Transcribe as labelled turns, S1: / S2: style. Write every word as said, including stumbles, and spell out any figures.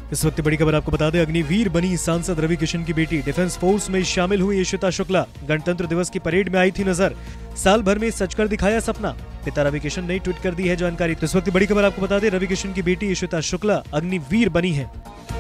S1: इस वक्त बड़ी खबर आपको बता दें, अग्निवीर बनी सांसद रवि किशन की बेटी डिफेंस फोर्स में शामिल हुई इशिता शुक्ला गणतंत्र दिवस की परेड में आई थी नजर। साल भर में सच कर दिखाया सपना, पिता रवि किशन ने ट्वीट कर दी है जानकारी। तो इस वक्त बड़ी खबर आपको बता दें, रवि किशन की बेटी इशिता शुक्ला अग्निवीर बनी है।